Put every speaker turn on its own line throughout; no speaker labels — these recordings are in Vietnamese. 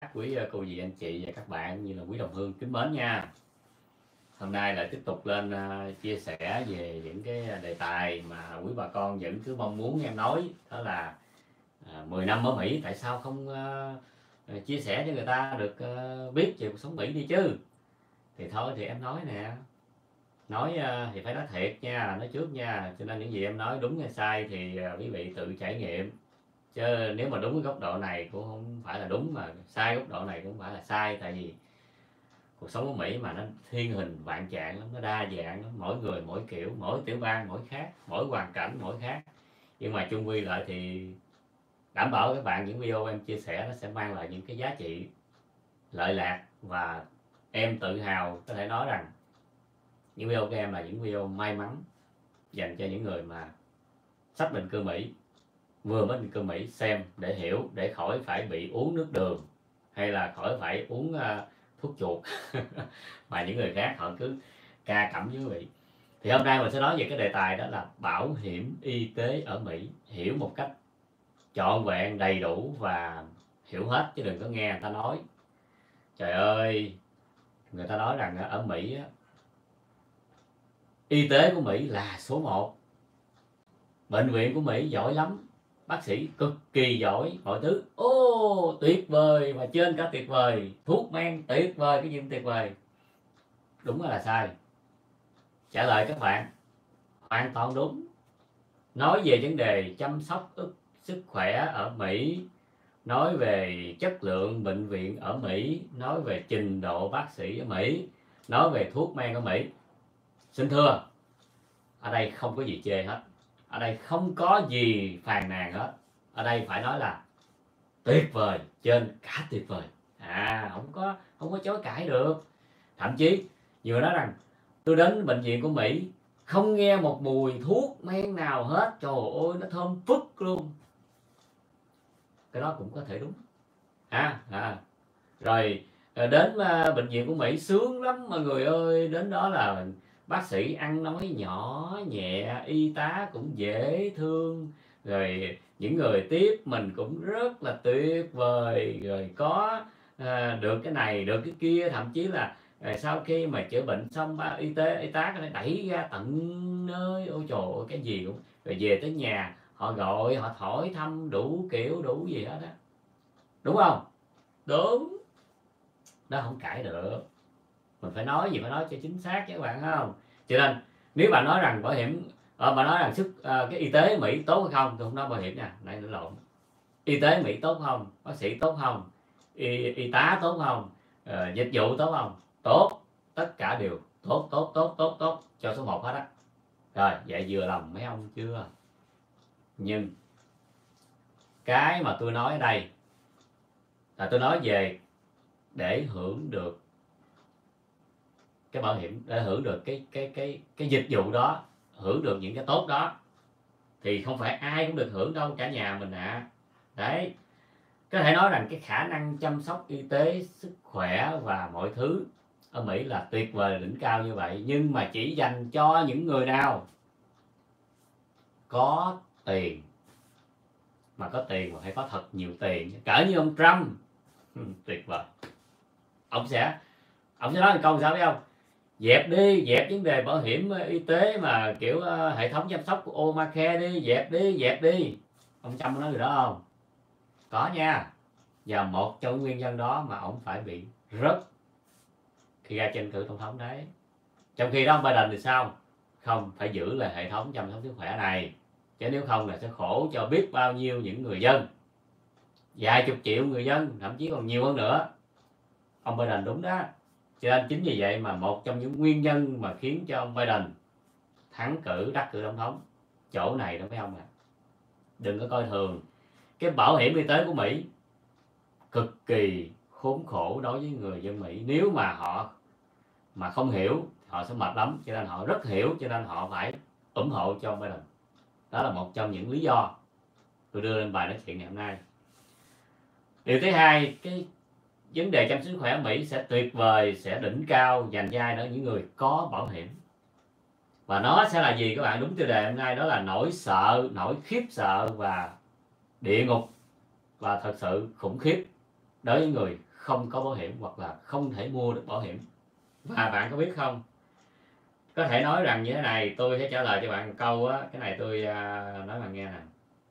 quý cô dì anh chị và các bạn như là quý đồng hương kính mến nha. Hôm nay lại tiếp tục lên chia sẻ về những cái đề tài mà quý bà con vẫn cứ mong muốn em nói, đó là 10 năm ở Mỹ tại sao không chia sẻ cho người ta được biết về cuộc sống Mỹ đi chứ. Thì thôi thì em nói nè, nói thì phải nói thiệt nha, nói trước nha, cho nên những gì em nói đúng hay sai thì quý vị tự trải nghiệm, chứ nếu mà đúng cái góc độ này cũng không phải là đúng, mà sai góc độ này cũng không phải là sai. Tại vì cuộc sống ở Mỹ mà nó thiên hình vạn trạng lắm, nó đa dạng lắm, mỗi người mỗi kiểu, mỗi tiểu bang mỗi khác, mỗi hoàn cảnh mỗi khác. Nhưng mà chung quy lại thì đảm bảo các bạn những video em chia sẻ nó sẽ mang lại những cái giá trị lợi lạc, và em tự hào có thể nói rằng những video của em là những video may mắn dành cho những người mà sắp định cư Mỹ, vừa mới định cư Mỹ xem để hiểu, để khỏi phải bị uống nước đường hay là khỏi phải uống thuốc chuột mà những người khác họ cứ ca cẩm với quý vị. Thì hôm nay mình sẽ nói về cái đề tài đó là bảo hiểm y tế ở Mỹ, hiểu một cách trọn vẹn, đầy đủ và hiểu hết, chứ đừng có nghe người ta nói trời ơi, người ta nói rằng ở Mỹ y tế của Mỹ là số 1, bệnh viện của Mỹ giỏi lắm, bác sĩ cực kỳ giỏi, mọi thứ tuyệt vời, và trên cả tuyệt vời, thuốc men tuyệt vời, cái gì cũng tuyệt vời. Đúng hay là sai? Trả lời các bạn hoàn toàn đúng. Nói về vấn đề chăm sóc sức khỏe ở Mỹ, nói về chất lượng bệnh viện ở Mỹ, nói về trình độ bác sĩ ở Mỹ, nói về thuốc men ở Mỹ, xin thưa, ở đây không có gì chê hết, ở đây không có gì phàn nàn hết, ở đây phải nói là tuyệt vời, trên cả tuyệt vời, không có chối cãi được. Thậm chí nhiều người nói rằng tôi đến bệnh viện của Mỹ không nghe một mùi thuốc men nào hết, trời ơi nó thơm phức luôn. Cái đó cũng có thể đúng rồi. Đến bệnh viện của Mỹ sướng lắm mọi người ơi, đến đó là bác sĩ ăn nói nhỏ nhẹ, y tá cũng dễ thương, rồi những người tiếp mình cũng rất là tuyệt vời, rồi có được cái này được cái kia, thậm chí là sau khi mà chữa bệnh xong y tá có thể đẩy ra tận nơi, ôi trời ơi cái gì cũng, rồi về tới nhà họ gọi, họ hỏi thăm đủ kiểu đủ gì hết á, đúng không? Đúng, đó không cãi được. Mình phải nói gì phải nói cho chính xác chứ các bạn, không? Cho nên nếu bạn nói rằng bảo hiểm bạn nói rằng cái y tế Mỹ tốt hay không, tôi không nói bảo hiểm nha, này nó lộn. Y tế Mỹ tốt không, bác sĩ tốt không, y tá tốt không, dịch vụ tốt không? Tốt, tất cả đều tốt cho số 1 hết á. Rồi vậy vừa lòng mấy ông chưa? Nhưng cái mà tôi nói ở đây là tôi nói về để hưởng được cái bảo hiểm, để hưởng được cái dịch vụ đó, hưởng được những cái tốt đó, thì không phải ai cũng được hưởng đâu cả nhà mình đấy. Có thể nói rằng cái khả năng chăm sóc y tế, sức khỏe và mọi thứ ở Mỹ là tuyệt vời, đỉnh cao như vậy, nhưng mà chỉ dành cho những người nào có tiền, mà có tiền mà phải có thật nhiều tiền, cỡ như ông Trump. Tuyệt vời. Ông sẽ nói một câu sao biết không? Dẹp vấn đề bảo hiểm y tế mà kiểu hệ thống chăm sóc của Obamacare đi, dẹp đi. Ông Trump nói điều đó không? Có nha. Và một trong nguyên nhân đó mà ông phải bị rớt khi ra tranh cử tổng thống đấy. Trong khi đó ông Biden thì sao? Không, phải giữ lại hệ thống chăm sóc sức khỏe này, chứ nếu không là sẽ khổ cho biết bao nhiêu những người dân, vài chục triệu người dân, thậm chí còn nhiều hơn nữa. Ông Biden đúng đó. Cho nên chính vì vậy mà một trong những nguyên nhân mà khiến cho ông Biden đắc cử tổng thống, chỗ này đó mấy ông đừng có coi thường. Cái bảo hiểm y tế của Mỹ cực kỳ khốn khổ đối với người dân Mỹ, nếu mà họ mà không hiểu họ sẽ mệt lắm, cho nên họ rất hiểu, cho nên họ phải ủng hộ cho ông Biden. Đó là một trong những lý do tôi đưa lên bài nói chuyện ngày hôm nay. Điều thứ hai, cái vấn đề chăm sóc sức khỏe ở Mỹ sẽ tuyệt vời, sẽ đỉnh cao, dành cho ai đó, những người có bảo hiểm. Và nó sẽ là gì các bạn? Đúng tiêu đề hôm nay đó là nỗi sợ, nỗi khiếp sợ và địa ngục, và thật sự khủng khiếp đối với người không có bảo hiểm hoặc là không thể mua được bảo hiểm. Và bạn có biết không, có thể nói rằng như thế này, tôi sẽ trả lời cho bạn một câu á, cái này tôi nói bạn nghe nè.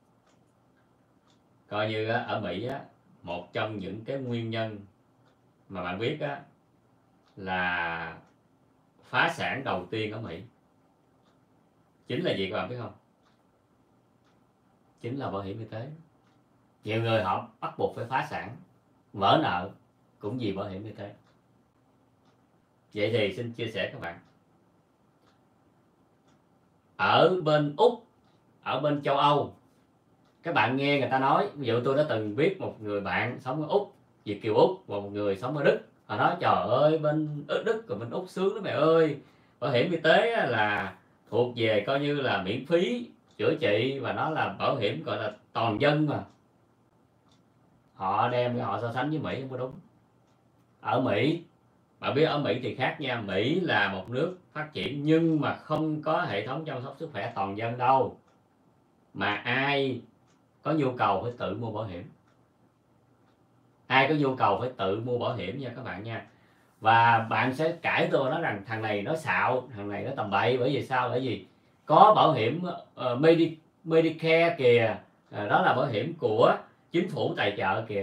Coi như ở Mỹ á, một trong những cái nguyên nhân mà bạn biết á, là phá sản đầu tiên ở Mỹ chính là gì các bạn biết không? Chính là bảo hiểm y tế. Nhiều người họ bắt buộc phải phá sản, vỡ nợ cũng vì bảo hiểm y tế. Vậy thì xin chia sẻ các bạn, ở bên Úc, ở bên châu Âu, các bạn nghe người ta nói, ví dụ tôi đã từng biết một người bạn sống ở Úc, Việt kiều Úc, và một người sống ở Đức. Họ nói trời ơi, bên Đức và bên Úc sướng lắm mẹ ơi, bảo hiểm y tế là thuộc về coi như là miễn phí chữa trị, và nó là bảo hiểm gọi là toàn dân mà. Họ đem họ so sánh với Mỹ không có đúng. Ở Mỹ, bạn biết ở Mỹ thì khác nha. Mỹ là một nước phát triển nhưng mà không có hệ thống chăm sóc sức khỏe toàn dân đâu, mà ai có nhu cầu phải tự mua bảo hiểm. Ai có nhu cầu phải tự mua bảo hiểm nha các bạn nha. Và bạn sẽ cãi tôi nói rằng thằng này nó xạo, thằng này nó tầm bậy. Bởi vì sao? Bởi vì có bảo hiểm Medicare kìa, đó là bảo hiểm của chính phủ tài trợ kìa.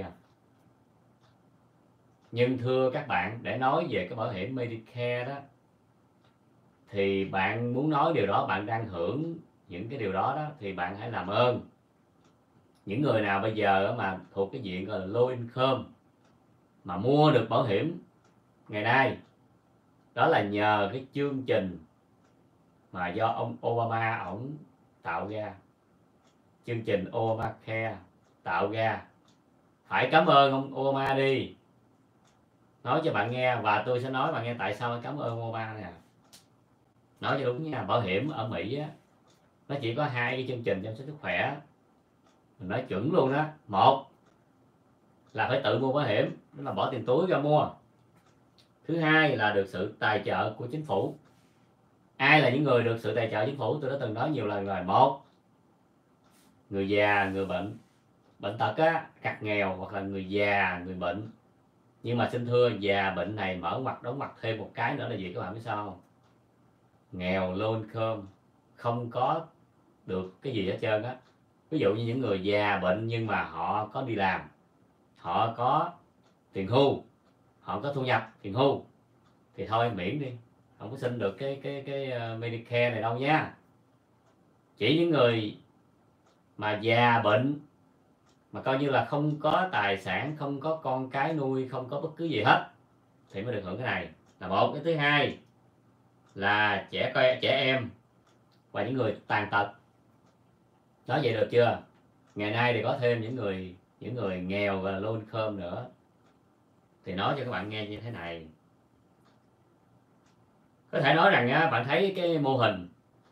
Nhưng thưa các bạn, để nói về cái bảo hiểm Medicare đó, thì bạn muốn nói điều đó, bạn đang hưởng những cái điều đó đó, thì bạn hãy làm ơn những người nào bây giờ mà thuộc cái diện gọi là low income mà mua được bảo hiểm ngày nay, đó là nhờ cái chương trình mà do ông Obama ổng tạo ra, chương trình Obamacare tạo ra. Phải cảm ơn ông Obama đi, nói cho bạn nghe, và tôi sẽ nói bạn nghe tại sao cảm ơn Obama nè. Nói cho đúng nha, bảo hiểm ở Mỹ á, nó chỉ có hai cái chương trình chăm sóc sức khỏe, mình nói chuẩn luôn đó. Một là phải tự mua bảo hiểm, đó là bỏ tiền túi ra mua. Thứ hai là được sự tài trợ của chính phủ. Ai là những người được sự tài trợ chính phủ? Tôi đã từng nói nhiều lần rồi. Một, người già, người bệnh, bệnh tật á, cặt nghèo, hoặc là người già, người bệnh. Nhưng mà xin thưa, già bệnh này mở ngoặt đóng ngoặt thêm một cái nữa là gì các bạn biết sao không? Nghèo, low income, không có được cái gì hết trơn á. Ví dụ như những người già bệnh nhưng mà họ có đi làm, họ có tiền hưu, họ có thu nhập tiền hưu, thì thôi miễn đi, không có xin được cái Medicare này đâu nha. Chỉ những người mà già bệnh mà coi như là không có tài sản, không có con cái nuôi, không có bất cứ gì hết thì mới được hưởng cái này, là một. Cái thứ hai là trẻ em và những người tàn tật. Nói vậy được chưa? Ngày nay thì có thêm những người nghèo và low income nữa. Thì nói cho các bạn nghe như thế này, có thể nói rằng á, bạn thấy cái mô hình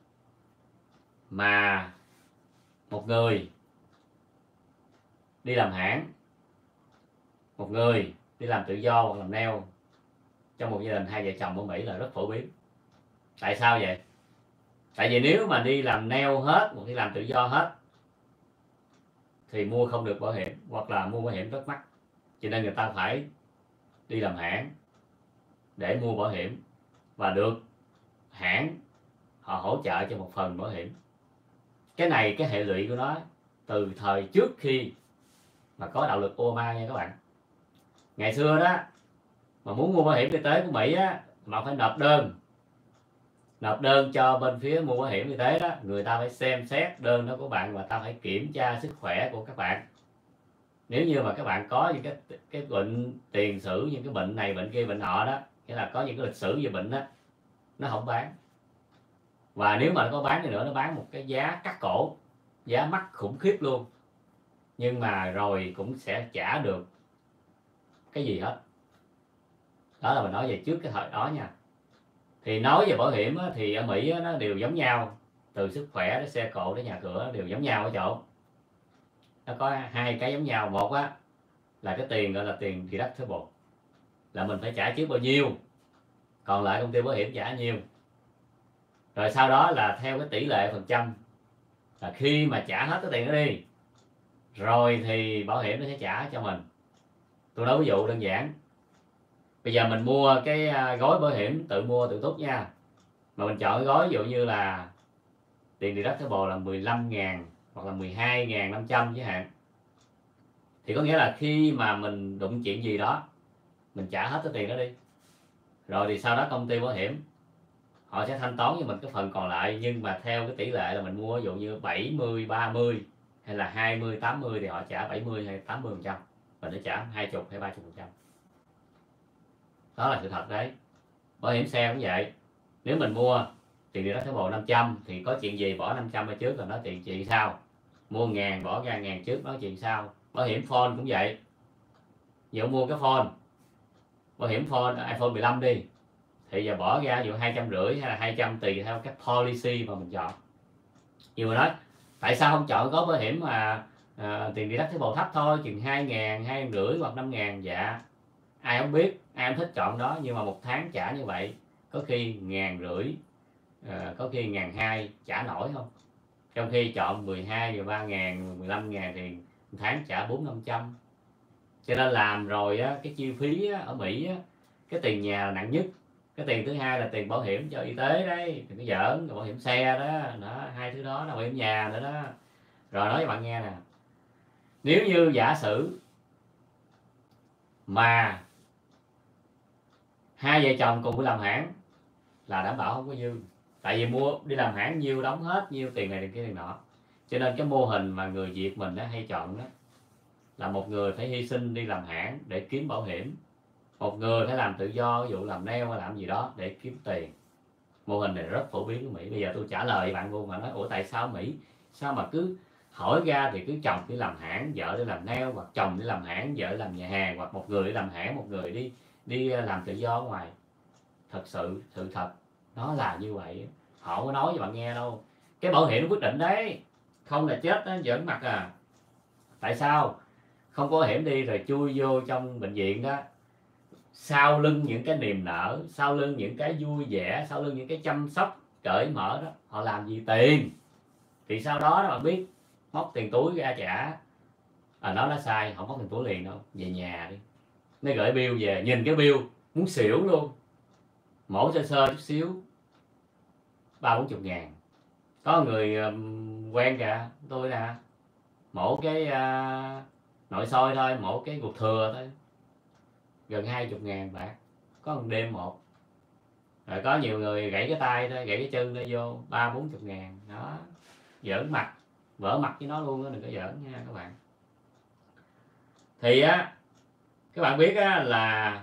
mà một người đi làm hãng, một người đi làm tự do hoặc làm nail trong một gia đình hai vợ chồng ở Mỹ là rất phổ biến. Tại sao vậy? Tại vì nếu mà đi làm nail hết hoặc đi làm tự do hết thì mua không được bảo hiểm, hoặc là mua bảo hiểm rất mắc, cho nên người ta phải đi làm hãng để mua bảo hiểm và được hãng họ hỗ trợ cho một phần bảo hiểm. Cái này, cái hệ lụy của nó từ thời trước khi mà có đạo luật Obama nha các bạn. Ngày xưa đó mà muốn mua bảo hiểm y tế của Mỹ á, mà phải nộp đơn cho bên phía mua bảo hiểm y tế đó, người ta phải xem xét đơn đó của bạn và ta phải kiểm tra sức khỏe của các bạn. Nếu như mà các bạn có những cái bệnh tiền sử, những cái bệnh này bệnh kia bệnh nọ đó, nghĩa là có những cái lịch sử về bệnh đó, nó không bán. Và nếu mà nó có bán thì nữa, nó bán một cái giá cắt cổ, giá mắc khủng khiếp luôn, nhưng mà rồi cũng sẽ trả được cái gì hết. Đó là mình nói về trước cái thời đó nha. Thì nói về bảo hiểm á, thì ở Mỹ á, nó đều giống nhau, từ sức khỏe đến xe cộ đến nhà cửa đều giống nhau ở chỗ nó có hai cái giống nhau. Một á là cái tiền gọi là tiền deductible, là mình phải trả trước bao nhiêu, còn lại công ty bảo hiểm trả nhiêu. Rồi sau đó là theo cái tỷ lệ phần trăm, là khi mà trả hết cái tiền đó đi rồi thì bảo hiểm nó sẽ trả cho mình. Tôi nói ví dụ đơn giản, bây giờ mình mua cái gói bảo hiểm tự mua tự túc nha, mà mình chọn cái gói ví dụ như là tiền deductible là 15.000 hoặc là 12.500 chẳng hạn, thì có nghĩa là khi mà mình đụng chuyện gì đó mình trả hết cái tiền đó đi, rồi thì sau đó công ty bảo hiểm họ sẽ thanh toán cho mình cái phần còn lại, nhưng mà theo cái tỷ lệ là mình mua ví dụ như 70-30 hay là 20-80 thì họ trả 70 hay 80%, mình sẽ trả 20 hay 30%. Đó là sự thật đấy. Bảo hiểm xe cũng vậy, nếu mình mua tiền điện đó bộ 500 thì có chuyện gì bỏ 500 ở trước rồi nói chuyện sau, mua 1.000 bỏ ra 1.000 trước nói chuyện sau. Bảo hiểm phone cũng vậy, dụ mua cái phone, bảo hiểm phone iPhone 15 đi, thì giờ bỏ ra dụ 250 hay là 200 tùy theo các policy mà mình chọn. Nhưng mà nói tại sao không chọn có bảo hiểm mà tiền deductible thấp thôi, chừng 2.000, 250 hoặc 5.000? Dạ ai không biết, ai không thích chọn đó, nhưng mà một tháng trả như vậy có khi 1.500, có khi 1.200 trả nổi không? Trong khi chọn 12, 13.000, 15.000 thì một tháng trả 400-500. Cho nên làm rồi á, cái chi phí á, ở Mỹ á, cái tiền nhà là nặng nhất, cái tiền thứ hai là tiền bảo hiểm cho y tế đấy, đừng có giỡn, bảo hiểm xe đó, hai thứ đó là bảo hiểm nhà nữa đó. Rồi nói cho bạn nghe nè, nếu như giả sử mà hai vợ chồng cùng đi làm hãng là đảm bảo không có dư, tại vì mua đi làm hãng nhiêu đóng hết nhiêu tiền này tiền kia tiền nọ. Cho nên cái mô hình mà người Việt mình đó hay chọn đó là một người phải hy sinh đi làm hãng để kiếm bảo hiểm, một người phải làm tự do, ví dụ làm nail hay làm gì đó để kiếm tiền. Mô hình này rất phổ biến ở Mỹ. Bây giờ tôi trả lời bạn luôn mà nói ủa tại sao Mỹ sao mà cứ hỏi ra thì cứ chồng đi làm hãng, vợ đi làm nail, hoặc chồng đi làm hãng, vợ làm nhà hàng, hoặc một người đi làm hãng, một người đi làm tự do ở ngoài. Thật sự sự thật nó là như vậy, họ không có nói cho bạn nghe đâu. Cái bảo hiểm nó quyết định đấy, không là chết đó, giỡn mặt à. Tại sao không có bảo hiểm đi rồi chui vô trong bệnh viện đó, sau lưng những cái niềm nở, sau lưng những cái vui vẻ, sau lưng những cái chăm sóc cởi mở đó, họ làm gì tiền? Thì sau đó đó bạn biết, móc tiền túi ra trả. Nó sai, không móc tiền túi liền đâu, về nhà đi, nó gửi bill về, nhìn cái bill muốn xỉu luôn, mổ sơ sơ chút xíu 30-40 ngàn. Có người quen kìa tôi nè, mổ cái nội soi thôi, mổ cái ruột thừa thôi, gần 20 ngàn bạc, có một đêm một. Rồi có nhiều người gãy cái tay thôi, gãy cái chân thôi vô 30-40 ngàn đó. Giỡn mặt, vỡ mặt với nó luôn đó, đừng có giỡn nha các bạn. Thì á các bạn biết á, là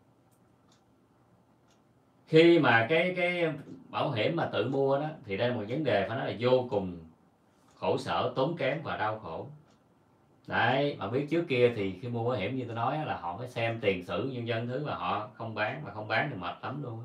khi mà cái bảo hiểm mà tự mua đó thì đây là một vấn đề phải nói là vô cùng khổ sở, tốn kém và đau khổ. Đấy, bạn biết trước kia thì khi mua bảo hiểm như tôi nói là họ phải xem tiền sử nhân dân thứ, và họ không bán, và không bán thì mệt lắm luôn.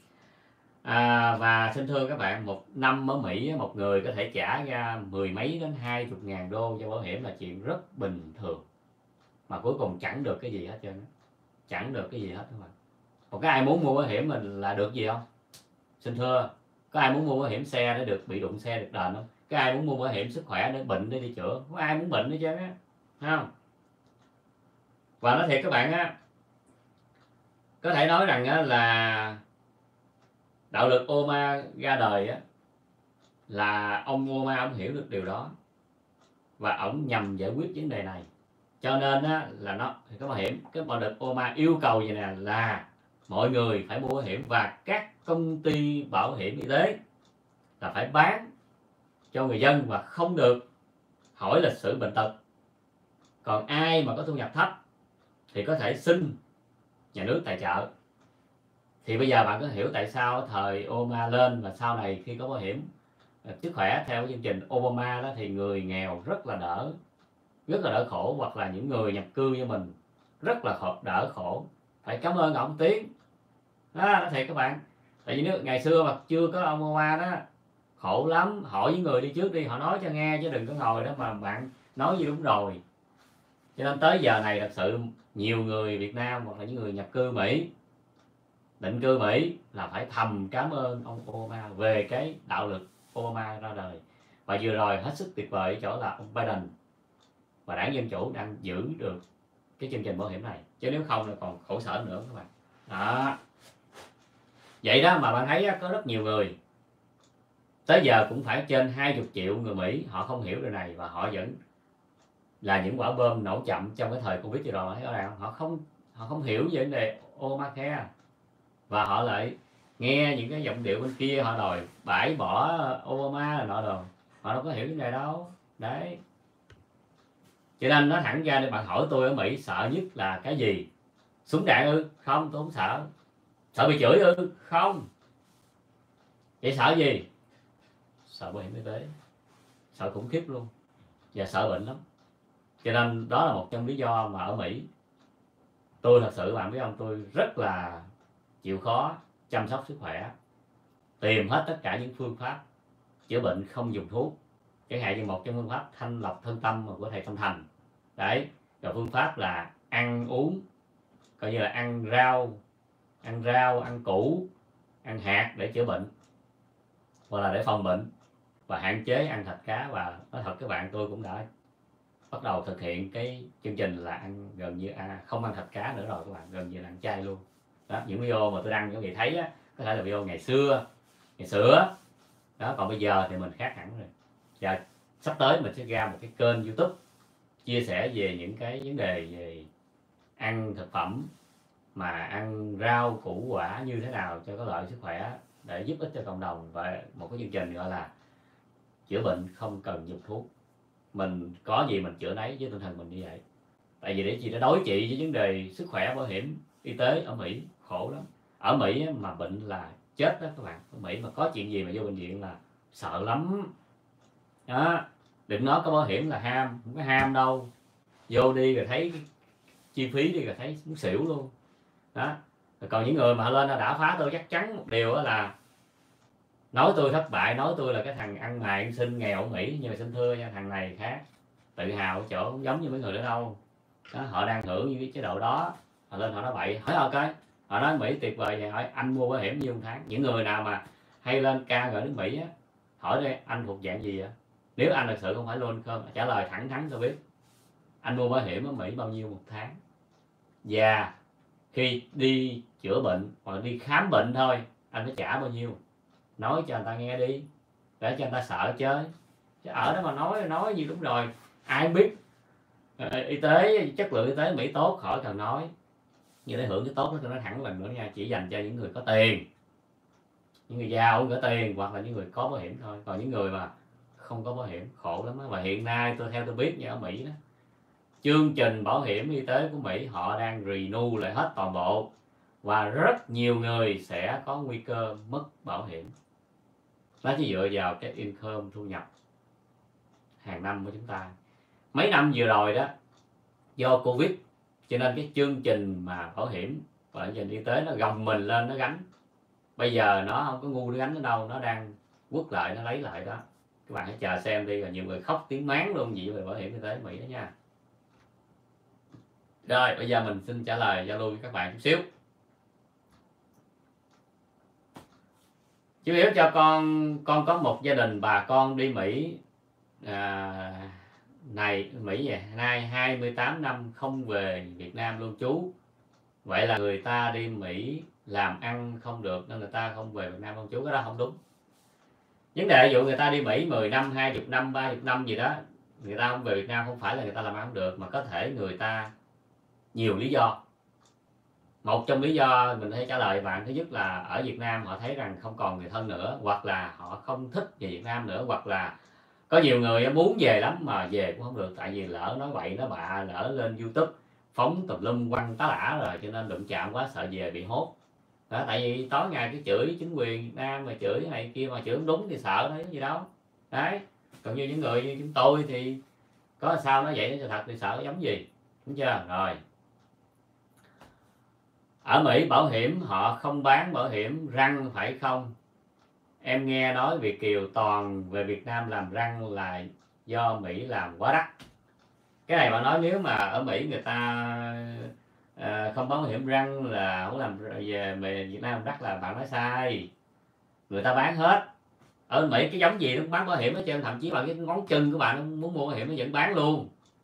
Và xin thưa các bạn, một năm ở Mỹ một người có thể trả ra 10 mấy đến 20 ngàn đô cho bảo hiểm là chuyện rất bình thường, mà cuối cùng chẳng được cái gì hết trơn, chẳng được cái gì hết các bạn. Còn cái ai muốn mua bảo hiểm mình là được gì không? Xin thưa, có ai muốn mua bảo hiểm xe để được bị đụng xe được đền không? Có ai muốn mua bảo hiểm sức khỏe để bệnh để đi chữa? Có ai muốn bệnh hết trơn á, không? Và nói thiệt các bạn á, có thể nói rằng á, là đạo luật Obama ra đời á, là ông Obama ông hiểu được điều đó và ông nhằm giải quyết vấn đề này. Cho nên á, là nó thì cái bảo hiểm, cái đạo luật Obama yêu cầu vậy nè, là mọi người phải mua bảo hiểm, và các công ty bảo hiểm y tế là phải bán cho người dân và không được hỏi lịch sử bệnh tật. Còn ai mà có thu nhập thấp thì có thể xin nhà nước tài trợ. Thì bây giờ bạn có hiểu tại sao thời Obama lên và sau này khi có bảo hiểm sức khỏe theo chương trình Obama đó thì người nghèo rất là đỡ khổ, hoặc là những người nhập cư như mình rất là đỡ khổ. Phải cảm ơn ông Tiến đó, nói thiệt các bạn. Tại vì nếu ngày xưa mà chưa có ông Obama đó khổ lắm, hỏi với người đi trước đi, họ nói cho nghe, chứ đừng có ngồi đó mà bạn nói gì đúng rồi. Cho nên tới giờ này thật sự nhiều người Việt Nam hoặc là những người nhập cư Mỹ, định cư Mỹ là phải thầm cảm ơn ông Obama về cái đạo luật Obama ra đời. Và vừa rồi hết sức tuyệt vời ở chỗ là ông Biden và đảng Dân Chủ đang giữ được cái chương trình bảo hiểm này, chứ nếu không là còn khổ sở nữa các bạn. Đó. Vậy đó mà bạn thấy có rất nhiều người tới giờ cũng phải trên 20 triệu người Mỹ họ không hiểu điều này, và họ vẫn là những quả bom nổ chậm trong cái thời Covid vừa rồi. Thấy rõ ràng họ không hiểu về vấn đề Obamacare, và họ lại nghe những cái giọng điệu bên kia họ đòi bãi bỏ Obama là nọ đồ, họ đâu có hiểu vấn đề đâu. Đấy, cho nên nói thẳng ra, để bạn hỏi tôi ở Mỹ sợ nhất là cái gì? Súng đạn ư? Không, tôi không sợ. Sợ bị chửi ư? Không. Vậy sợ gì? Sợ bảo hiểm y tế, sợ khủng khiếp luôn, và sợ bệnh lắm. Cho nên đó là một trong lý do mà ở Mỹ tôi thật sự, bạn biết không, tôi rất là chịu khó chăm sóc sức khỏe, tìm hết tất cả những phương pháp chữa bệnh không dùng thuốc, chẳng hạn như một trong phương pháp thanh lọc thân tâm của thầy Tâm Thành. Đấy, rồi phương pháp là ăn uống, coi như là ăn rau, ăn củ, ăn hạt để chữa bệnh, hoặc là để phòng bệnh, và hạn chế ăn thịt cá. Và nói thật các bạn, tôi cũng đã bắt đầu thực hiện cái chương trình là ăn gần như không ăn thịt cá nữa rồi các bạn, gần như là ăn chay luôn. Đó, những video mà tôi đăng cho quý vị thấy á, có thể là video ngày xưa đó, còn bây giờ thì mình khác hẳn rồi. Và sắp tới mình sẽ ra một cái kênh YouTube chia sẻ về những cái vấn đề về ăn thực phẩm, mà ăn rau củ quả như thế nào cho có lợi sức khỏe, để giúp ích cho cộng đồng, và một cái chương trình gọi là chữa bệnh không cần dùng thuốc. Mình có gì mình chữa nấy với tinh thần mình như vậy. Tại vì để gì, để đối trị với vấn đề sức khỏe bảo hiểm y tế ở Mỹ khổ lắm. Ở Mỹ mà bệnh là chết đó các bạn. Ở Mỹ mà có chuyện gì mà vô bệnh viện là sợ lắm đó. Đừng nói có bảo hiểm là ham, không có ham đâu, vô đi rồi thấy chi phí đi rồi thấy muốn xỉu luôn đó. Còn những người mà lên đã phá, tôi chắc chắn một điều là nói tôi thất bại, nói tôi là cái thằng ăn mày ăn xin nghèo ở Mỹ, nhưng mà xin thưa nha, thằng này khác, tự hào ở chỗ không giống như mấy người ở đâu đó. Họ đang hưởng những cái chế độ đó, họ lên họ nói bậy, hỏi ok, họ nói Mỹ tuyệt vời vậy, hỏi anh mua bảo hiểm nhiêu một tháng. Những người nào mà hay lên ca ngợi nước Mỹ á, hỏi đây anh thuộc dạng gì vậy? Nếu anh thật sự không phải luôn không, trả lời thẳng thắn tôi biết anh mua bảo hiểm ở Mỹ bao nhiêu một tháng, và khi đi chữa bệnh hoặc đi khám bệnh thôi anh phải trả bao nhiêu, nói cho người ta nghe đi, để cho người ta sợ chơi. Chứ ở đó mà nói gì, đúng rồi, ai biết y tế, chất lượng y tế Mỹ tốt khỏi cần nói. Nhưng để hưởng cái tốt đó, tôi nói thẳng lần nữa nha, chỉ dành cho những người có tiền, những người giàu có tiền, hoặc là những người có bảo hiểm thôi. Còn những người mà không có bảo hiểm khổ lắm đó. Và hiện nay theo tôi biết nha, ở Mỹ đó, chương trình bảo hiểm y tế của Mỹ họ đang renew lại hết toàn bộ, và rất nhiều người sẽ có nguy cơ mất bảo hiểm. Nó chỉ dựa vào cái income, thu nhập hàng năm của chúng ta. Mấy năm vừa rồi đó, do Covid cho nên cái chương trình mà bảo hiểm và chương trình y tế nó gồng mình lên nó gánh. Bây giờ nó không có ngu nó gánh nó đâu, nó đang quất lại, nó lấy lại đó. Các bạn hãy chờ xem đi, là nhiều người khóc tiếng máng luôn gì về bảo hiểm y tế Mỹ đó nha. Rồi bây giờ mình xin trả lời Zalo với các bạn chút xíu. Chú Hiếu cho con có một gia đình bà con đi Mỹ này Mỹ về nay 28 năm không về Việt Nam lưu trú. Vậy là người ta đi Mỹ làm ăn không được nên người ta không về Việt Nam lưu trú. Cái đó không đúng. Vấn đề ví dụ người ta đi Mỹ 10 năm, 20 năm, 30 năm gì đó, người ta không về Việt Nam không phải là người ta làm ăn không được, mà có thể người ta nhiều lý do. Một trong lý do mình thấy trả lời bạn, thứ nhất là ở Việt Nam họ thấy rằng không còn người thân nữa, hoặc là họ không thích về Việt Nam nữa, hoặc là có nhiều người muốn về lắm mà về cũng không được, tại vì lỡ nói bậy nói bạ, lỡ lên YouTube phóng tùm lum quăng tá lả rồi, cho nên đụng chạm quá sợ về bị hốt đó. Tại vì tối ngày cứ chửi chính quyền Việt Nam, mà chửi này kia, mà chửi không đúng thì sợ đấy, gì đâu đấy. Còn như những người như chúng tôi thì có sao nói vậy, nó thật thì sợ giống gì, đúng chưa? Rồi ở Mỹ bảo hiểm họ không bán bảo hiểm răng phải không? Em nghe nói Việt kiều toàn về Việt Nam làm răng là do Mỹ làm quá đắt. Cái này bạn nói nếu mà ở Mỹ người ta không bán bảo hiểm răng là không làm về Việt Nam đắt là bạn nói sai. Người ta bán hết. Ở Mỹ cái giống gì nó cũng bán bảo hiểm hết trơn, thậm chí bạn cái ngón chân của bạn muốn mua bảo hiểm nó vẫn bán luôn.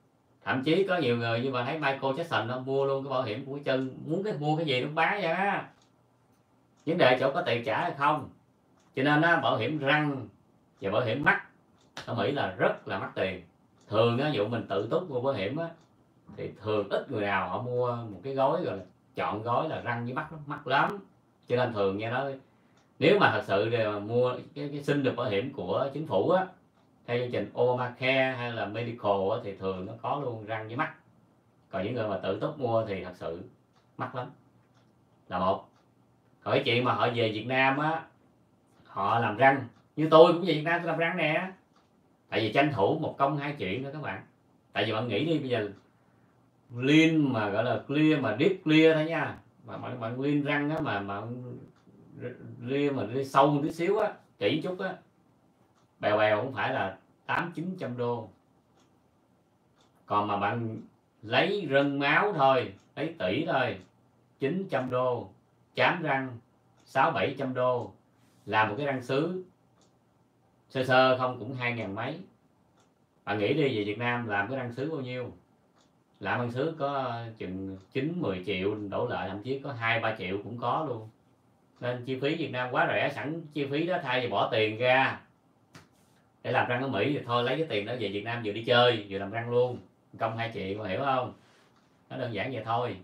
Thậm chí có nhiều người như bạn thấy Michael Jackson nó mua luôn cái bảo hiểm của chân, muốn mua cái gì nó bán vậy á, vấn đề chỗ có tiền trả hay không. Cho nên á, bảo hiểm răng và bảo hiểm mắt ở Mỹ là rất là mắc tiền. Thường á, dụ mình tự túc mua bảo hiểm á, thì thường ít người nào họ mua một cái gói rồi chọn gói là răng với mắt, nó mắc lắm. Cho nên thường nghe nói nếu mà thật sự để mua cái xin được bảo hiểm của chính phủ á, theo chương trình Obamacare hay là Medical á, thì thường nó có luôn răng với mắt. Còn những người mà tự túc mua thì thật sự mắc lắm, là một. Còn cái chuyện mà họ về Việt Nam á, họ làm răng, như tôi cũng về Việt Nam tôi làm răng nè, tại vì tranh thủ một công hai chuyện đó các bạn. Tại vì bạn nghĩ đi, bây giờ clean mà gọi là clear mà deep clear thôi nha, mà bạn clean răng á, mà clear mà đi sâu một tí xíu á, kỹ chút á, bèo bèo cũng phải là 800-900 đô. Còn mà bạn lấy rân máu thôi, lấy tủy thôi, 900 đô. Chám răng 600-700 đô. Làm một cái răng sứ sơ sơ không cũng 2.000 mấy. Bạn nghĩ đi, về Việt Nam làm cái răng sứ bao nhiêu? Làm răng sứ có chừng 9-10 triệu đổ lại, thậm chí có 2-3 triệu cũng có luôn. Nên chi phí Việt Nam quá rẻ, sẵn chi phí đó thay vì bỏ tiền ra để làm răng ở Mỹ thì thôi lấy cái tiền đó về Việt Nam vừa đi chơi vừa làm răng luôn, công 2 triệu mà, hiểu không? Nó đơn giản vậy thôi.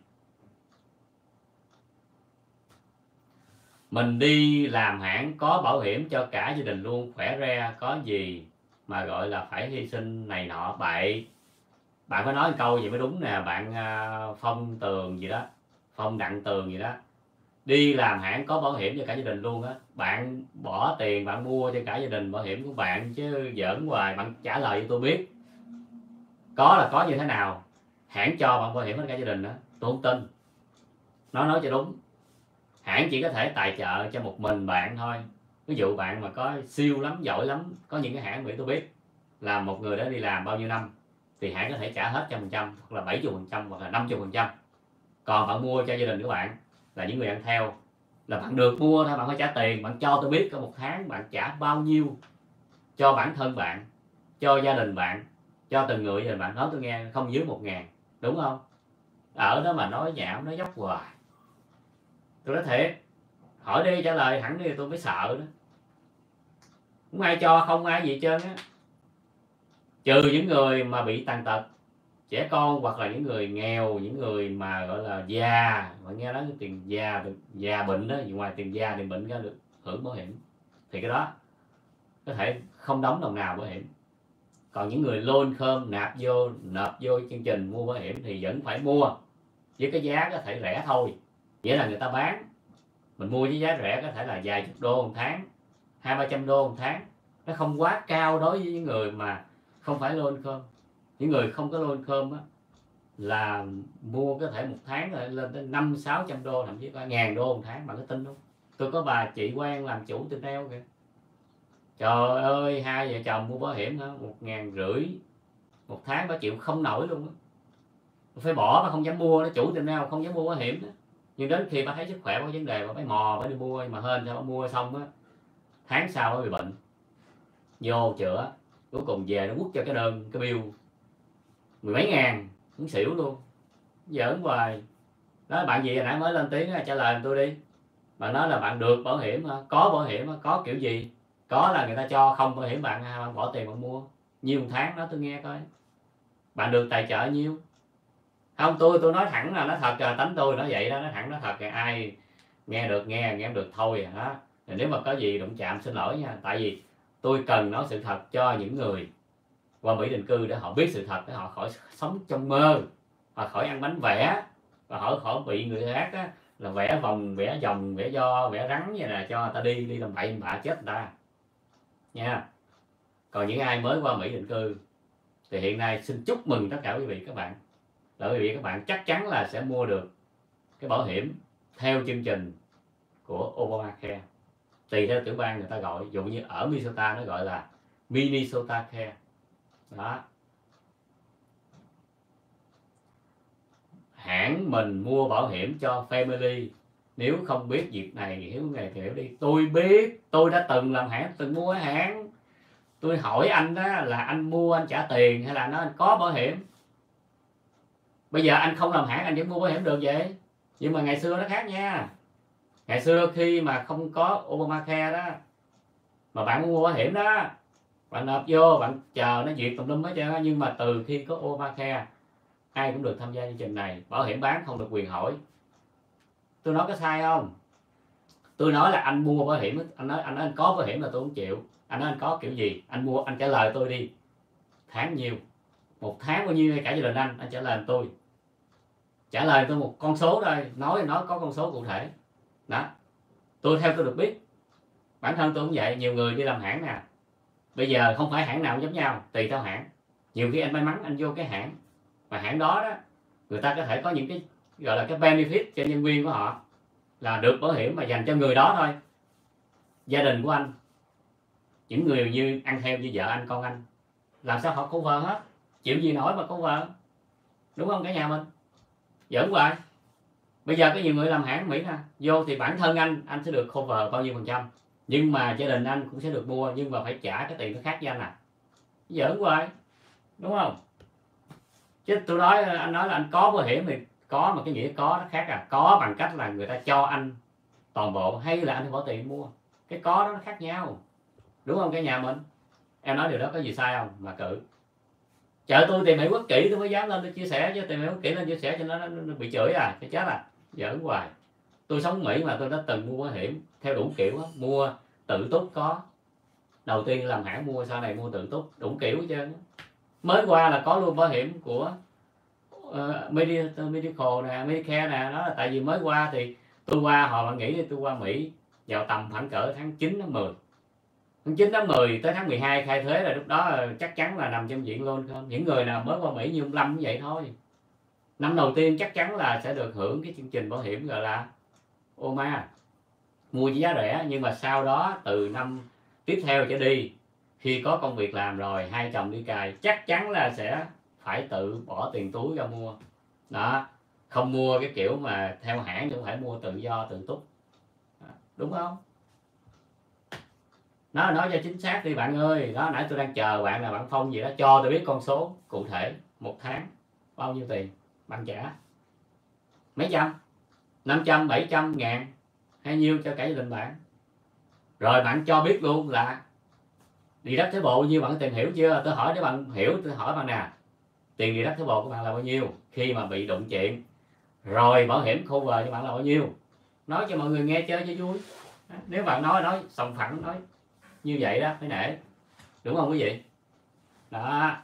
Mình đi làm hãng có bảo hiểm cho cả gia đình luôn, khỏe re, có gì mà gọi là phải hy sinh này nọ bậy. Bạn phải nói một câu gì mới đúng nè, bạn Phong Tường gì đó, Phong Đặng Tường gì đó, đi làm hãng có bảo hiểm cho cả gia đình luôn á. Bạn bỏ tiền bạn mua cho cả gia đình bảo hiểm của bạn chứ giỡn hoài. Bạn trả lời cho tôi biết có là có như thế nào, hãng cho bạn bảo hiểm cho cả gia đình đó, tôi không tin. Nó nói cho đúng, hãng chỉ có thể tài trợ cho một mình bạn thôi. Ví dụ bạn mà có siêu lắm, giỏi lắm, có những cái hãng Mỹ tôi biết là một người đó đi làm bao nhiêu năm thì hãng có thể trả hết 100%, hoặc là 70%, hoặc là 50%. Còn bạn mua cho gia đình của bạn là những người ăn theo, là bạn được mua thôi, bạn phải trả tiền. Bạn cho tôi biết có một tháng bạn trả bao nhiêu cho bản thân bạn, cho gia đình bạn, cho từng người gia đình bạn. Nói tôi nghe không dưới 1.000, đúng không? Ở đó mà nói nhảm, nói dốc hoài. Tôi nói thiệt, hỏi đi, trả lời thẳng đi, tôi mới sợ đó. Không ai cho, không ai gì hết trơn á, trừ những người mà bị tàn tật, trẻ con, hoặc là những người nghèo, những người mà gọi là già. Bạn nghe nói cái tiền già bệnh đó, ngoài tiền già tiền bệnh ra được hưởng bảo hiểm, thì cái đó có thể không đóng đồng nào bảo hiểm. Còn những người lôn khơm nộp vô chương trình mua bảo hiểm thì vẫn phải mua với cái giá có thể rẻ thôi. Nghĩa là người ta bán, mình mua với giá rẻ, có thể là vài chục đô một tháng, 200-300 đô một tháng. Nó không quá cao đối với những người mà không phải lôn khơm. Những người không có lôn khơm á, là mua có thể một tháng lên tới 500-600 đô, thậm chí cả 1.000 đô một tháng. Bạn có tin không? Tôi có bà chị quen làm chủ Tình Eo kìa, trời ơi, hai vợ chồng mua bảo hiểm 1.500 một tháng, bà chịu không nổi luôn á. Phải bỏ, bà không dám mua, nó chủ Tình Eo không dám mua bảo hiểm đó. Nhưng đến khi bà thấy sức khỏe có vấn đề, bà mới mò, bà đi mua. Mà hên sao bà mua xong á, tháng sau bà bị bệnh, vô chữa, cuối cùng về nó quất cho cái đơn, cái bill 10 mấy ngàn, cũng xỉu luôn. Giỡn hoài. Đó, bạn gì hồi nãy mới lên tiếng trả lời tôi đi. Bạn nói là bạn được bảo hiểm, có bảo hiểm, có kiểu gì? Có là người ta cho, không bảo hiểm bạn bỏ tiền bạn mua nhiêu một tháng đó, tôi nghe coi. Bạn được tài trợ nhiêu? Không, tôi nói thẳng là nó thật, tánh tôi nó vậy đó, nói thẳng nó thật. Ai nghe được nghe không được thôi đó. Nếu mà có gì đụng chạm xin lỗi nha, tại vì tôi cần nói sự thật cho những người qua Mỹ định cư để họ biết sự thật, để họ khỏi sống trong mơ, họ khỏi ăn bánh vẽ, và họ khỏi bị người khác á, là vẽ vòng, vẽ vòng, vẽ do, vẽ rắn vậy nè, cho người ta đi làm bậy bạ chết người ta nha. Còn những ai mới qua Mỹ định cư thì hiện nay xin chúc mừng tất cả quý vị các bạn, là quý vị các bạn chắc chắn là sẽ mua được cái bảo hiểm theo chương trình của Obamacare. Tùy theo tiểu bang người ta gọi, dụ như ở Minnesota nó gọi là Minnesota Care đó. Hãng mình mua bảo hiểm cho family. Nếu không biết việc này hiểu ngày thì hiểu đi. Tôi biết, tôi đã từng làm hãng, từng mua hãng. Tôi hỏi anh đó là anh mua anh trả tiền hay là nó anh có bảo hiểm? Bây giờ anh không làm hãng anh vẫn mua bảo hiểm được vậy. Nhưng mà ngày xưa nó khác nha. Ngày xưa khi mà không có Obamacare đó, mà bạn muốn mua bảo hiểm đó, bạn nộp vô, bạn chờ nó duyệt tùm lum hết trơn. Nhưng mà từ khi có Obamacare, ai cũng được tham gia chương trình này. Bảo hiểm bán không được quyền hỏi. Tôi nói có sai không? Tôi nói là anh mua bảo hiểm, anh nói anh có bảo hiểm là tôi không chịu. Anh nói anh có kiểu gì, anh mua, anh trả lời tôi đi. Tháng nhiêu, một tháng bao nhiêu, hay cả gia đình anh trả lời tôi. Trả lời tôi một con số thôi, nói có con số cụ thể đó. Tôi theo tôi được biết, bản thân tôi cũng vậy. Nhiều người đi làm hãng nè, bây giờ không phải hãng nào cũng giống nhau, tùy theo hãng. Nhiều khi anh may mắn anh vô cái hãng mà hãng đó đó, người ta có thể có những cái gọi là cái benefit cho nhân viên của họ, là được bảo hiểm mà dành cho người đó thôi. Gia đình của anh, những người như ăn theo như vợ anh, con anh, làm sao họ cover hết, chịu gì nổi mà cover, đúng không cả nhà mình? Giỡn hoài. Bây giờ có nhiều người làm hãng Mỹ nè, vô thì bản thân anh sẽ được cover bao nhiêu %, nhưng mà gia đình anh cũng sẽ được mua, nhưng mà phải trả cái tiền nó khác với anh à. Giỡn hoài, đúng không? Chứ tôi nói, anh nói là anh có bảo hiểm thì có, mà cái nghĩa có nó khác à. Có bằng cách là người ta cho anh toàn bộ, hay là anh phải bỏ tiền mua. Cái có đó nó khác nhau, đúng không cả nhà mình? Em nói điều đó có gì sai không? Mà cự chợ tôi tìm hiểu rất kỹ tôi mới dám lên tôi chia sẻ, chứ tìm hiểu kỹ lên chia sẻ cho nó bị chửi à, cái chết à. Giỡn hoài. Tôi sống Mỹ mà tôi đã từng mua bảo hiểm theo đủ kiểu đó. Mua tự túc có, đầu tiên làm hãng mua, sau này mua tự túc, đủ kiểu hết trơn. Mới qua là có luôn bảo hiểm của medical nè, Medicare nè. Đó là tại vì mới qua thì tôi qua, họ bạn nghĩ tôi qua Mỹ vào tầm khoảng cỡ tháng 9 tháng 10. Tháng 9 tháng 10 tới tháng 12 khai thuế, là lúc đó chắc chắn là nằm trong diện luôn không. Những người nào mới qua Mỹ như ông Lâm cũng vậy thôi. Năm đầu tiên chắc chắn là sẽ được hưởng cái chương trình bảo hiểm gọi là OMA, mua với giá rẻ. Nhưng mà sau đó từ năm tiếp theo trở đi, khi có công việc làm rồi, hai chồng đi cài, chắc chắn là sẽ phải tự bỏ tiền túi ra mua đó. Không mua cái kiểu mà theo hãng, cũng phải mua tự do tự túc, đúng không? Nói cho chính xác đi bạn ơi. Đó, nãy tôi đang chờ bạn là bạn Phong gì đó cho tôi biết con số cụ thể, một tháng bao nhiêu tiền bạn trả, mấy trăm, 500, 700 ngàn, hay nhiêu cho cả gia đình bạn. Rồi bạn cho biết luôn là đi đất thế bộ nhiêu, bạn tìm hiểu chưa? Tôi hỏi để bạn hiểu, tôi hỏi bạn nè, tiền đi đất thế bộ của bạn là bao nhiêu khi mà bị đụng chuyện, rồi bảo hiểm cover cho bạn là bao nhiêu. Nói cho mọi người nghe chơi cho vui. Nếu bạn nói sòng phẳng, nói như vậy đó phải nể, đúng không quý vị? Đó.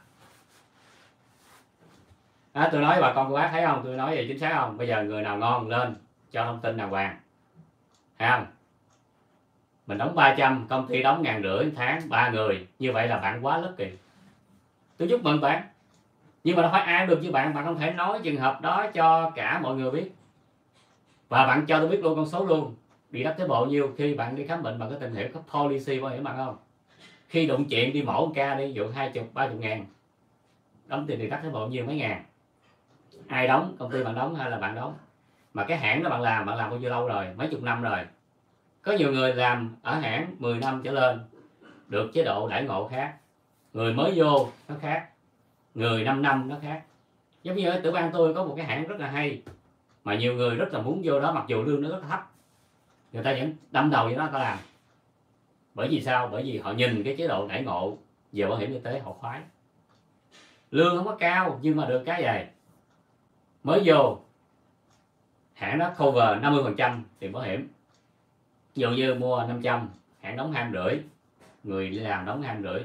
Đó, tôi nói bà con cô bác thấy không, tôi nói vậy chính xác không? Bây giờ người nào ngon lên cho thông tin đàng hoàng, thấy không? Mình đóng 300, công ty đóng 1.500 tháng, 3 người, như vậy là bạn quá lucky. Tôi chúc mừng bạn. Nhưng mà nó phải ai được với bạn không thể nói trường hợp đó cho cả mọi người biết. Và bạn cho tôi biết luôn con số luôn, bị đắp thế bộ nhiêu. Khi bạn đi khám bệnh, bạn có tìm hiểu có policy bảo hiểm bạn không? Khi đụng chuyện đi mổ một ca đi, dụ 20, 30 ngàn, đóng tiền đi đắp thế bộ nhiêu, mấy ngàn. Ai đóng? Công ty bạn đóng hay là bạn đóng? Mà cái hãng đó bạn làm bao nhiêu lâu rồi? Mấy chục năm rồi. Có nhiều người làm ở hãng 10 năm trở lên được chế độ đãi ngộ khác, người mới vô nó khác, người 5 năm nó khác. Giống như ở Tử Ban tôi có một cái hãng rất là hay, mà nhiều người rất là muốn vô đó, mặc dù lương nó rất thấp, người ta vẫn đâm đầu với nó, ta làm. Bởi vì sao? Bởi vì họ nhìn cái chế độ đãi ngộ về bảo hiểm y tế họ khoái. Lương không có cao nhưng mà được cái gì, mới vô hãng đó cover 50% tiền bảo hiểm. Ví dụ như mua 500, hãng đóng 20,5, người đi làm đóng 20,5.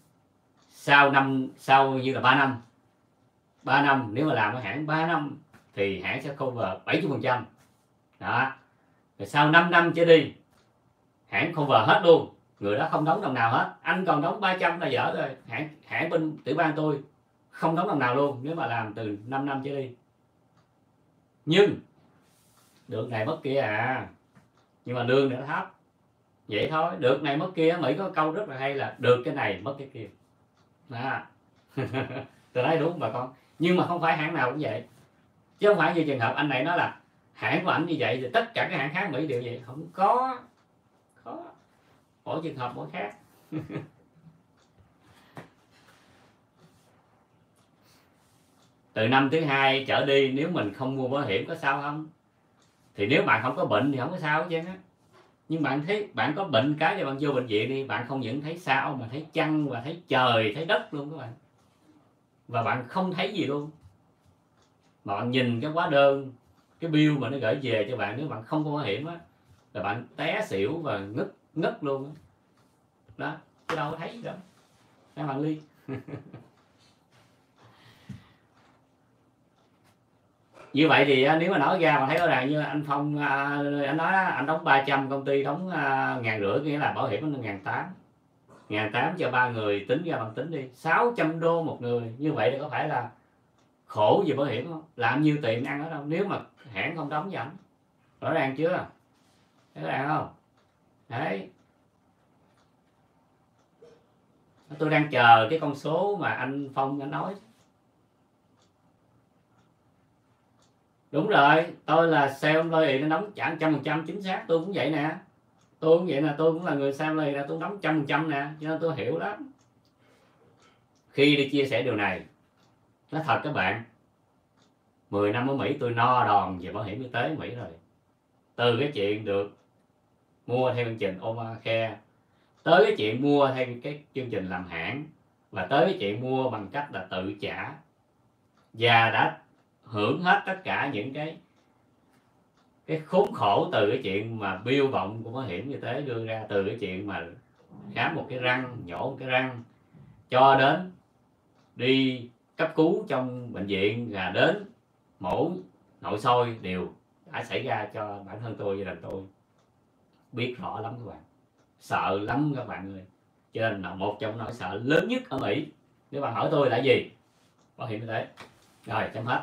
Sau như là 3 năm nếu mà làm ở hãng 3 năm thì hãng sẽ cover 70%. Đó. Rồi sau 5 năm trở đi, hãng cover hết luôn, người đó không đóng đồng nào hết. Anh còn đóng 300 là dở rồi. Hãng bên Tử Ban tôi không đóng đồng nào luôn nếu mà làm từ 5 năm trở đi. Nhưng được này mất kia à, nhưng mà lương nữa thấp. Vậy thôi, được này mất kia. Mỹ có câu rất là hay là được cái này mất cái kia. Đó. Tôi nói đúng bà con. Nhưng mà không phải hãng nào cũng vậy. Chứ không phải như trường hợp anh này nói là hãng của anh như vậy thì tất cả các hãng khác Mỹ đều vậy. Không có. Mỗi trường hợp mỗi khác. từ năm thứ 2 trở đi nếu mình không mua bảo hiểm có sao không? Thì nếu bạn không có bệnh thì không có sao hết trơn á. Nhưng bạn thấy bạn có bệnh cái thì bạn vô bệnh viện đi, bạn không những thấy sao mà thấy chăn và thấy trời thấy đất luôn các bạn, và bạn không thấy gì luôn, mà bạn nhìn cái hóa đơn, cái bill mà nó gửi về cho bạn, nếu bạn không có bảo hiểm á là bạn té xỉu và ngất luôn đó. Đó, chứ đâu có thấy gì đâu các bạn Ly. Như vậy thì nếu mà nói ra mà thấy rõ ràng như anh Phong anh nói anh đóng 300, công ty đóng 1.500, nghĩa là bảo hiểm nó 1.800, 1.800 cho 3 người, tính ra bằng tính đi 600 đô một người. Như vậy thì có phải là khổ gì bảo hiểm không? Làm nhiêu tiền ăn ở đâu nếu mà hãng không đóng cho ảnh? Rõ ràng chưa? Rõ ràng không? Đấy, tôi đang chờ cái con số mà anh Phong anh nói. Đúng rồi, tôi là sale employee, nó đóng trả 100% chính xác. Tôi cũng vậy nè, tôi cũng vậy nè, tôi cũng là người sale employee, tôi đóng 100% nè, cho nên tôi hiểu lắm. Khi đi chia sẻ điều này, nói thật các bạn, 10 năm ở Mỹ tôi no đòn về bảo hiểm y tế Mỹ rồi. Từ cái chuyện được mua theo chương trình Obamacare, tới cái chuyện mua theo cái chương trình làm hãng, và tới cái chuyện mua bằng cách là tự trả, và đã hưởng hết tất cả những cái khốn khổ từ cái chuyện mà bill vọng của bảo hiểm y tế đưa ra, từ cái chuyện mà khám một cái răng, nhổ một cái răng, cho đến đi cấp cứu trong bệnh viện, và đến mổ nội soi đều đã xảy ra cho bản thân tôi, gia đình tôi biết rõ lắm các bạn, sợ lắm các bạn ơi. Cho nên là một trong nỗi sợ lớn nhất ở Mỹ, nếu bạn hỏi tôi là gì, bảo hiểm y tế. Rồi chấm hết.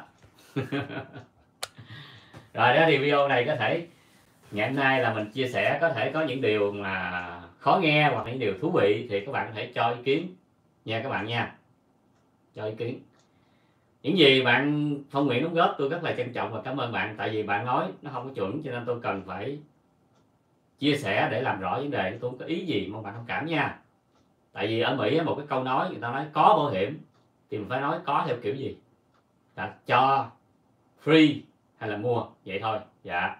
Rồi đó, thì video này có thể ngày hôm nay là mình chia sẻ, có thể có những điều mà khó nghe hoặc những điều thú vị thì các bạn có thể cho ý kiến nha các bạn nha, cho ý kiến. Những gì bạn Phong Nguyễn đóng góp tôi rất là trân trọng và cảm ơn bạn, tại vì bạn nói nó không có chuẩn cho nên tôi cần phải chia sẻ để làm rõ vấn đề. Tôi không có ý gì, mong bạn thông cảm nha. Tại vì ở Mỹ một cái câu nói người ta nói có bảo hiểm thì mình phải nói có theo kiểu gì, là cho, free hay là mua, vậy thôi. Dạ,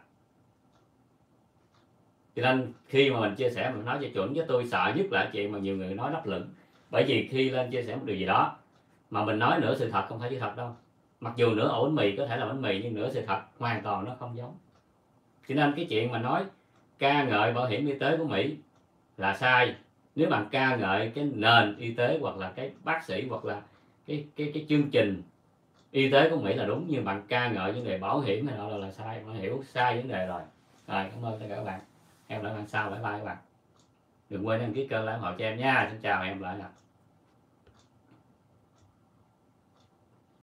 cho nên khi mà mình chia sẻ mình nói cho chuẩn, với tôi sợ nhất là chuyện mà nhiều người nói lấp lửng. Bởi vì khi lên chia sẻ một điều gì đó mà mình nói nửa sự thật không phải sự thật đâu, mặc dù nửa ổ bánh mì có thể là bánh mì nhưng nửa sự thật hoàn toàn nó không giống. Cho nên cái chuyện mà nói ca ngợi bảo hiểm y tế của Mỹ là sai. Nếu bạn ca ngợi cái nền y tế hoặc là cái bác sĩ hoặc là cái chương trình y tế của Mỹ là đúng, nhưng bạn ca ngợi vấn đề bảo hiểm này là sai, bạn hiểu sai vấn đề rồi. Rồi, cảm ơn tất cả các bạn. Hẹn lại lần sau, bye bye các bạn. Đừng quên đăng ký kênh, like ủng hộ cho em nha. Xin chào, hẹn gặp lại.